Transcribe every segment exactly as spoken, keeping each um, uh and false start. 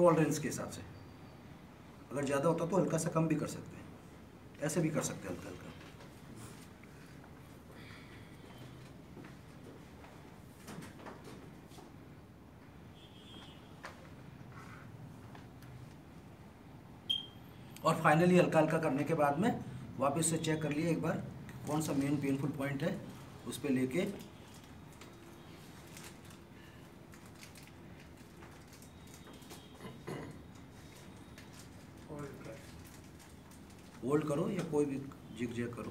Tolerance के हिसाब से। अगर ज़्यादा होता तो हल्का सा कम भी कर सकते हैं, ऐसे भी कर सकते हैं हल्का हल्का। और फाइनली हल्का हल्का करने के बाद में वापस से चेक कर लिए एक बार कौन सा मेन पेनफुल पॉइंट है, उस पर लेके होल्ड करो या कोई भी जिग जैग करो।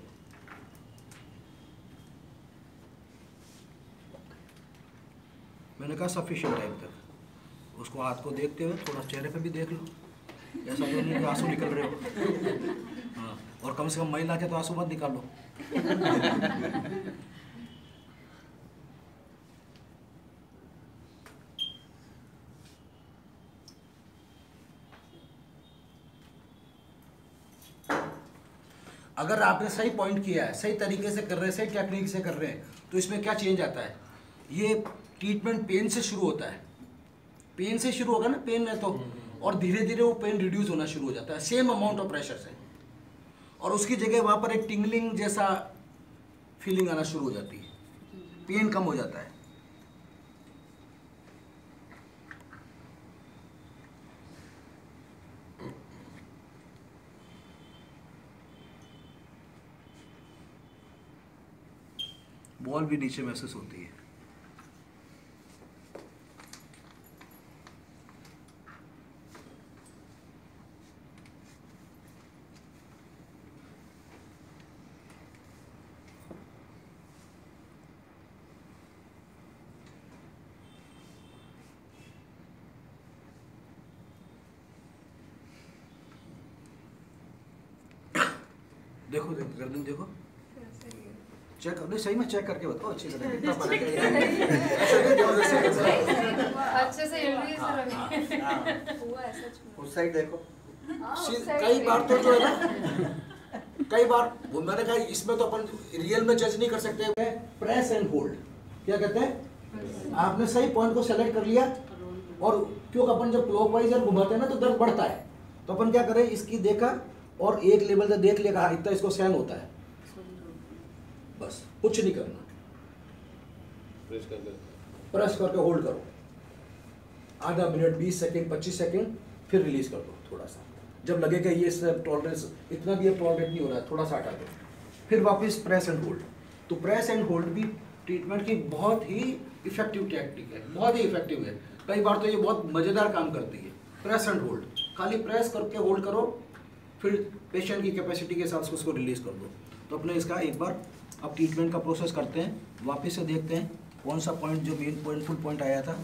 मैंने कहा सफिशिएंट टाइम तक। उसको हाथ को देखते हुए थोड़ा चेहरे पे भी देख लो, ऐसा तो नहीं कि आंसू निकल रहे हो। हाँ, और कम से कम महिला के तो आंसू मत निकालो। अगर आपने सही पॉइंट किया है, सही तरीके से कर रहे हैं, सही टेक्निक से कर रहे हैं, तो इसमें क्या चेंज आता है? ये ट्रीटमेंट पेन से शुरू होता है, पेन से शुरू होगा ना, पेन है तो, और धीरे धीरे वो पेन रिड्यूस होना शुरू हो जाता है सेम अमाउंट ऑफ प्रेशर से, और उसकी जगह वहाँ पर एक टिंगलिंग जैसा फीलिंग आना शुरू हो जाती है, पेन कम हो जाता है। बॉल भी नीचे महसूस होती है। देखो देखो गर्दन देखो, चेक कर, सही में चेक करके बताओ अच्छी तरह कितना फर्क है। ऐसा नहीं जबरदस्ती अच्छे से रिलीज हुआ ऐसा। उस साइड देखो। कई बार तो जो है ना, कई बार वो मैंने कहा इसमें तो अपन रियल में जज नहीं कर सकते। प्रेस एंड होल्ड क्या कहते हैं? आपने सही पॉइंट को सेलेक्ट कर लिया, और क्योंकि अपन जब क्लॉकवाइज घुमाते हैं ना तो दर्द बढ़ता है, तो अपन क्या करें, इसकी देखा और एक लेवल तक देख लिया, इतना इसको सहन होता है, बस कुछ नहीं करना। प्रेस कर दो, प्रेस करके होल्ड करो आधा मिनट, बीस सेकंड, पच्चीस सेकंड, फिर रिलीज कर दो थोड़ा सा। जब लगेगा ये सब टॉलरेंस इतना भी अब टॉलरेट नहीं हो रहा है, थोड़ा सा हटा दो, फिर वापस प्रेस एंड होल्ड। तो प्रेस एंड होल्ड भी ट्रीटमेंट की बहुत ही इफेक्टिव टेक्निक है, बहुत ही इफेक्टिव है। कई बार तो ये बहुत मज़ेदार काम करती है। प्रेस एंड होल्ड, खाली प्रेस करके होल्ड करो, फिर पेशेंट की कैपेसिटी के हिसाब से उसको रिलीज कर दो। तो अपने इसका एक बार अब ट्रीटमेंट का प्रोसेस करते हैं, वापस से देखते हैं कौन सा पॉइंट जो मेन पॉइंटफुल पॉइंट आया था।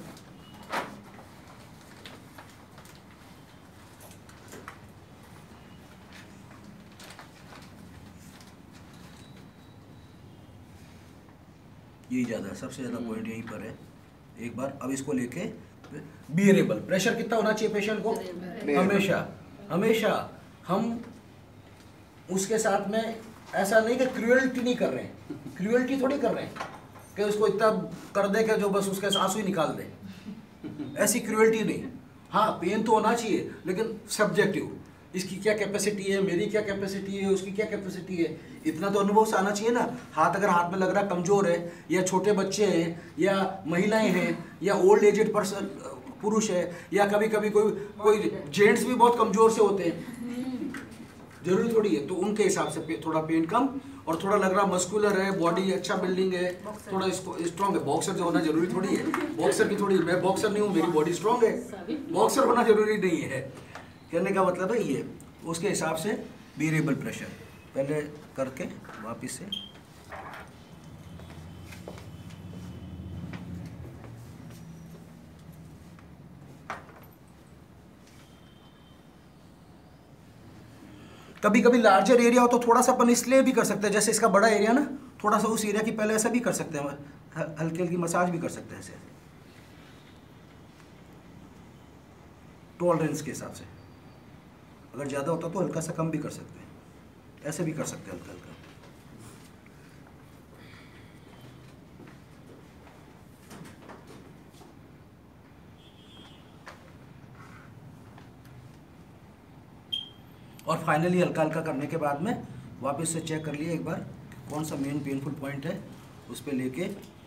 यही ज़्यादा है, सबसे ज़्यादा पॉइंट यहीं पर है। एक बार अब इसको लेके बियरेबल प्रेशर कितना होना चाहिए पेशेंट को? हमेशा हमेशा हम उसके साथ में ऐसा नहीं कि क्रूएल्टी नहीं कर रहे हैं, क्रूएल्टी थोड़ी कर रहे हैं कि उसको इतना कर दे कि जो बस उसके आंसू ही निकाल दे, ऐसी क्रूएल्टी नहीं। हाँ पेन तो होना चाहिए, लेकिन सब्जेक्टिव, इसकी क्या कैपेसिटी है, मेरी क्या कैपेसिटी है, उसकी क्या कैपेसिटी है, इतना तो अनुभव से आना चाहिए ना। हाथ अगर हाथ में लग रहा कमज़ोर है, या छोटे बच्चे हैं, या महिलाएं हैं, या ओल्ड एजेड पर्सन पुरुष है, या कभी कभी कोई कोई जेंट्स भी बहुत कमज़ोर से होते हैं, जरूरी थोड़ी है, तो उनके हिसाब से पे, थोड़ा पेन कम, और थोड़ा लग रहा मस्कुलर है, बॉडी अच्छा बिल्डिंग है, थोड़ा इसको स्ट्रॉन्ग है। बॉक्सर जो होना जरूरी थोड़ी है, बॉक्सर की थोड़ी, मैं बॉक्सर नहीं हूँ, मेरी बॉडी स्ट्रॉन्ग है, बॉक्सर होना जरूरी नहीं है। कहने का मतलब है ये, उसके हिसाब से वेरिएबल प्रेशर पहले करके वापस से कभी कभी लार्जर एरिया हो तो थोड़ा सा अपन इसलिए भी कर सकते हैं, जैसे इसका बड़ा एरिया ना, थोड़ा सा उस एरिया की पहले ऐसा भी कर सकते हैं, हल्की हल्की मसाज भी कर सकते हैं ऐसे टॉलरेंस के हिसाब से। अगर ज़्यादा होता तो हल्का सा कम भी कर सकते हैं, ऐसे भी कर सकते हैं हल्का हल्का। और फाइनली हल्का हल्का करने के बाद में वापस से चेक कर लिए एक बार कौन सा मेन पेनफुल पॉइंट है, उस पर लेके